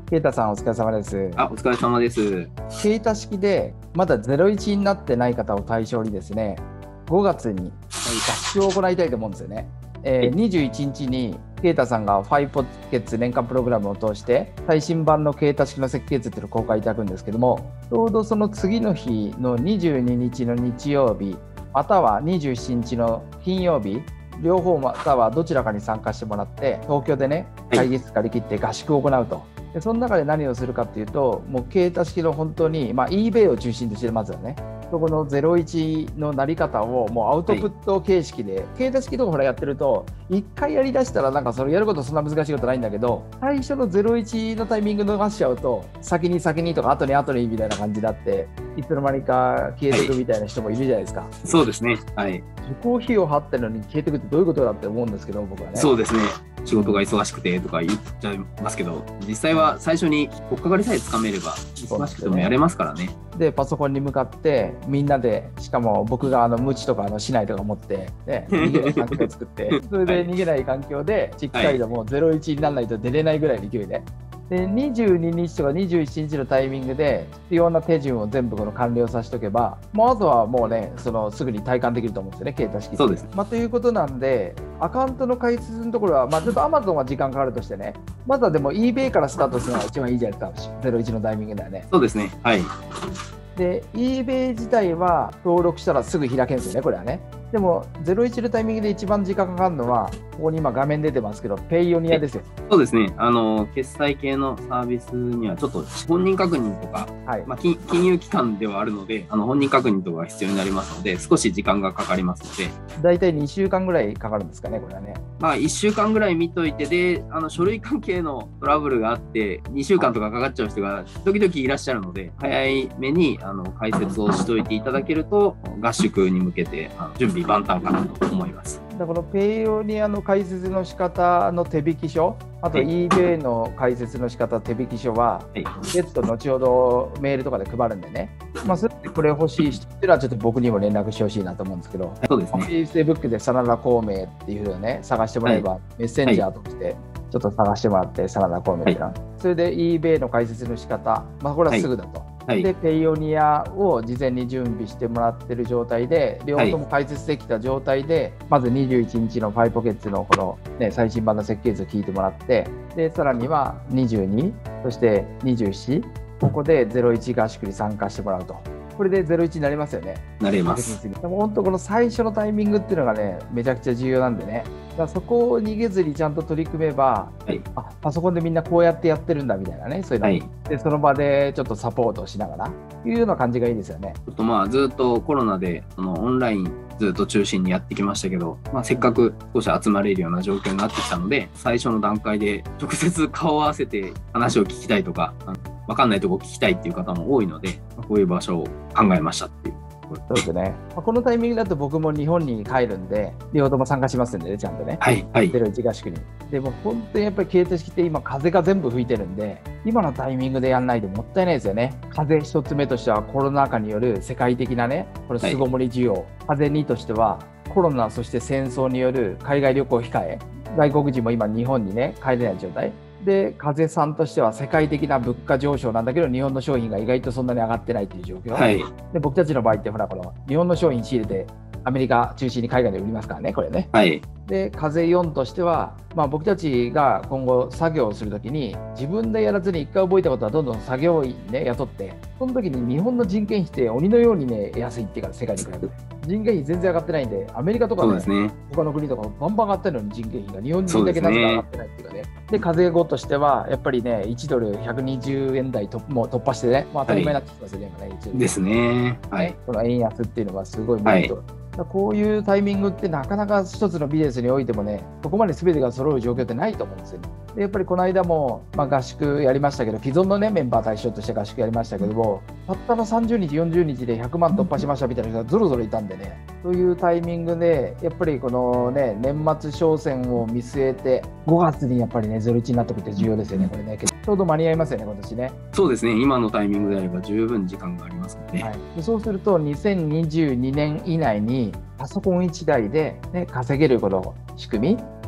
ケイタさんお疲れ様です。 お疲れ様です。 ケイタ式でまだ01になってない方を対象にですね、5月に合宿を行いたいと思うんですよね。 はい。 21日にケイタさんがファイポッケツ年間プログラムを通して最新版のケイタ式の設計図っていうのを公開いただくんですけども、ちょうどその次の日の22日の日曜日、または27日の金曜日、両方またはどちらかに参加してもらって、東京でね、 はい。 会議室借り切って合宿を行うと。でその中で何をするかっていうと、もうケイタ式の本当に、eBay を中心としてまずはね、そこの01のなり方をもうアウトはい。 プット形式で、ケイタ式とかほらやってると、1回やりだしたらなんかそれやることそんな難しいことないんだけど、最初の01のタイミング逃しちゃうと、先に先にとか後に後にみたいな感じになって、いつの間にか消えていくはい。 みたいな人もいるじゃないですか。 そうですね。はい。 受講費用払ってるのに消えていくってどういうことだって思うんですけど、僕はね。 そうですね。仕うん、 事が忙しくてとか言っちゃいますけど、実際は最初に取っかかりさえつかめれば、 そう忙しくなんですよね。 てもやれますからね。 で、パソコンに向かってみんなで、しかも僕が無知とか市内とか持って、ね、逃げない環境を作って、それはい。 で逃げない環境でしっはい。 かりともう01にならないと出れないぐらいの勢いで。で、22日とか21日のタイミングで必要な手順を全部この完了させておけば、もうあとはもうね、すぐに体感できると思うんですよね、携帯式っていうのは。 そうですね。 ということなんで、アカウントの開設のところは、ちょっと Amazon は時間かかるとしてね、まずはでも eBay からスタートするのが一番いいじゃないですか、01のタイミングだよね。 そうですね。はい。 で、eBay 自体は登録したらすぐ開けるんですよね、これはね。でも、01のタイミングで一番時間かかるのは、ここに今画面出てますけど、ペイオニはい。 アですよ。 そうですね。決済系のサービスにはちょっと本人確認とか、 はい。 金融機関ではあるので、本人確認とかが必要になりますので、少し時間がかかりますので、 だいたい2週間ぐらいかかるんですかね、これはね。 1週間ぐらい見といて、で、書類関係のトラブルがあって、2週はい。 間とかかかっちゃう人が時々いらっしゃるので、早いめに解説をしといていただけると、合宿に向けて準備万端かなと思います。 このペイオニアの解説の仕方の手引き書、あとはい。 eBay の解説の仕方手引き書は、 はい。 別途後ほどメールとかで配るんでね、それでこれ欲しい人っていうのはちょっと僕にも連絡してほしいなと思うんですけど、 そうですね。 Facebook で真田孔明っていうのをね、探してもらはい。 えば、メッセンジはい。 ャーとしてちょっと探してもらって、真田孔明っはい。 ていうのは。それで eBay の解説の仕方、これははい。 すぐだと。 はい。 で、ペイオニアを事前に準備してもらってる状態で、両はい。 方とも解説できた状態で、まず21日のファイポケッツのこの、ね、最新版の設計図を聞いてもらって、で、さらには22、そして27、ここで01合宿に参加してもらうと。これで01になりますよね。 なれます。 確実に。でも本当この最初のタイミングっていうのがね、めちゃくちゃ重要なんでね。だからそこを逃げずにちゃんと取り組めば、 はい。 パソコンでみんなこうやってやってるんだみたいなね、そういうの。 はい。 で、その場でちょっとサポートをしながら、いうような感じがいいですよね。 ちょっとずっとコロナでオンラインずっと中心にやってきましたけど、せっうん、 かく少し集まれるような状況になってきたので、最初の段階で直接顔を合わせて話を聞きたいとか、わかんないとこ聞きたいっていう方も多いので、こういう場所を考えましたっていうところですね。 そうですね。このタイミングだと僕も日本に帰るんで、両方とも参加しますんでね、ちゃんとね。 はい。はい。 01合宿に。でも本当にやっぱりケイト式って今風が全部吹いてるんで、今のタイミングでやんないともったいないですよね。風一つ目としてはコロナ禍による世界的なね、これはい。 巣ごもり需要。風2としてはコロナそして戦争による海外旅行控え。外国人も今日本にね、帰れない状態。で、風さんとしては世界的な物価上昇なんだけど、日本の商品が意外とそんなに上がってないっていう状況。 はい。 で、僕たちの場合って、ほら、この日本の商品仕入れて、アメリカ中心に海外で売りますからね、これね。 はい。 で、風4としては、僕たちが今後作業をするときに、自分でやらずに一回覚えたことはどんどん作業員ね、雇って、その時に日本の人件費って鬼のようにね、安いっていうから、世界に比べて。人件費全然上がってないんで、アメリカとかね、 そうですね。 他の国とかバンバン上がってるのに人件費が、日本そうで人だけなぜか上がっすね。 てないっていうかね。で、風5としては、やっぱりね、1ドル120円台もう突破してね、当たり前にはい。 なってきますよね、今ね、1ドルですね。はね、 い。 この円安っていうのはすごいメはい。 リット。こういうタイミングってなかなか一つのビジネスにおいてもね、そこまで全てが揃う状況ってないと思うんですよ。でやっぱりこの間も、合宿やりましたけど、既存の、ね、メンバー対象として合宿やりましたけども、たったの30日、40日で100万突破しましたみたいな人がぞろぞろいたんでね、そういうタイミングで、やっぱりこの、ね、年末商戦を見据えて、5月にやっぱりね、01になっておくって重要ですよね、これね。ちょうど間に合いますよね、今年ね。 そうですね。今のタイミングであれば十分時間がありますので。 はい、でそうすると2022年以内にパソコン1台で、ね、稼げるこの仕組み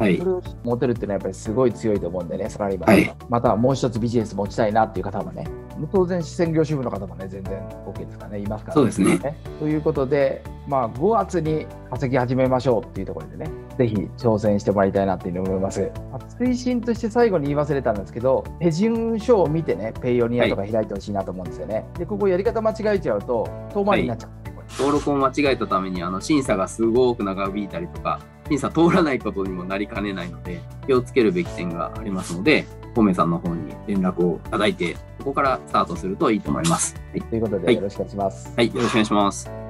はい。 それを持てるっていうのはやっぱりすごい強いと思うんでね、サラリーマン、 はい。 またはもう一つビジネス持ちたいなっていう方もね、当然専業主婦の方もね、全然 OK ですからね、いますから、 そうですね。 ということで、5月に稼ぎ始めましょうっていうところでね、ぜひ挑戦してもらいたいなっていうふうに思います。推進として最後に言い忘れたんですけど、手順書を見てね、ペイオニアとか開いてほしいなと思うんですよね。で、ここやり方間違えちゃうと、遠回りになっちゃう。 登録を間違えたために審査がすごく長引いたりとか、審査通らないことにもなりかねないので、気をつけるべき点がありますので、コメさんの方に連絡をいただいて、ここからスタートするといいと思います。 ということで、よろしくお願いします。 はい、よろしくお願いします。